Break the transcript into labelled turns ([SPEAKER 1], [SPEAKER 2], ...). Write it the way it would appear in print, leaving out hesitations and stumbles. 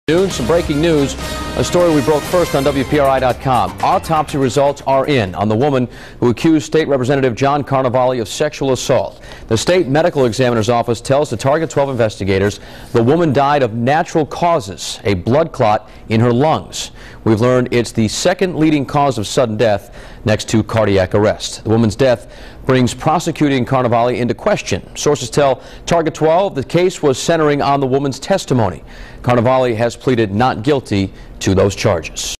[SPEAKER 1] Some breaking news, a story we broke first on WPRI.com. Autopsy results are in on the woman who accused State Representative John Carnevale of sexual assault. The state medical examiner's office tells the Target 12 investigators the woman died of natural causes, a blood clot in her lungs. We've learned it's the second leading cause of sudden death next to cardiac arrest. The woman's death brings prosecuting Carnevale into question. Sources tell Target 12 the case was centering on the woman's testimony. Carnevale has pleaded not guilty to those charges.